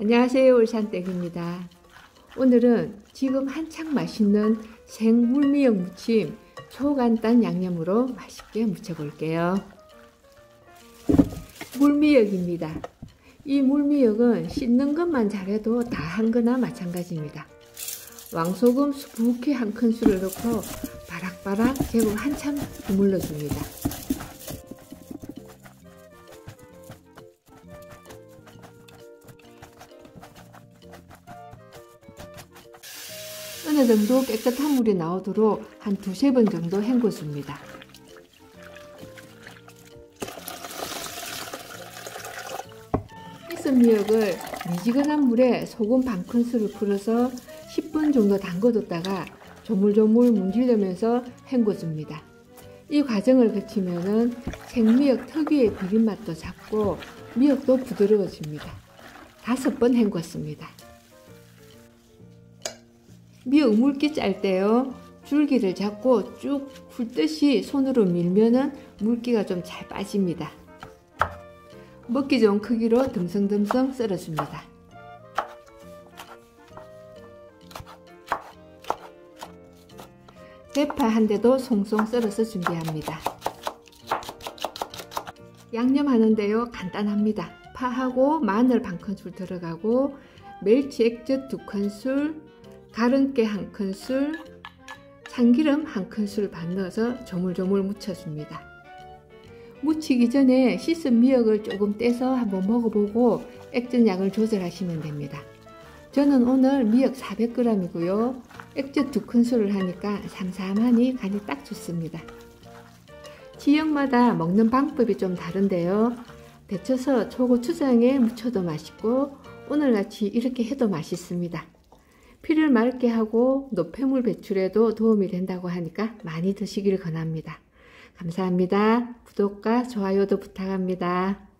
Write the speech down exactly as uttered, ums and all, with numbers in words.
안녕하세요, 울산댁입니다. 오늘은 지금 한창 맛있는 생물미역 무침 초간단 양념으로 맛있게 무쳐 볼게요. 물미역입니다. 이 물미역은 씻는 것만 잘해도 다 한 거나 마찬가지입니다. 왕소금 수북히 한 큰술을 넣고 바락바락 제법 한참 버물러 줍니다. 어느 정도 깨끗한 물이 나오도록 한 두세 번 정도 헹궈줍니다. 씻은 미역을 미지근한 물에 소금 반 큰술을 풀어서 십 분 정도 담궈뒀다가 조물조물 문지르면서 헹궈줍니다. 이 과정을 거치면은 생미역 특유의 비린맛도 잡고 미역도 부드러워집니다. 다섯 번 헹궜습니다. 미역 물기 짤 때요, 줄기를 잡고 쭉 훑듯이 손으로 밀면은 물기가 좀 잘 빠집니다. 먹기 좋은 크기로 듬성듬성 썰어줍니다. 대파 한 대도 송송 썰어서 준비합니다. 양념하는데요, 간단합니다. 파하고 마늘 반 큰술 들어가고 멸치 액젓 두 큰술, 가른깨 한 큰술, 참기름 한 큰술 반 넣어서 조물조물 무쳐줍니다. 무치기 전에 씻은 미역을 조금 떼서 한번 먹어보고 액젓 양을 조절하시면 됩니다. 저는 오늘 미역 사백 그램이고요. 액젓 두 큰술을 하니까 삼삼하니 간이 딱 좋습니다. 지역마다 먹는 방법이 좀 다른데요. 데쳐서 초고추장에 무쳐도 맛있고 오늘같이 이렇게 해도 맛있습니다. 피를 맑게 하고 노폐물 배출에도 도움이 된다고 하니까 많이 드시길 권합니다. 감사합니다. 구독과 좋아요도 부탁합니다.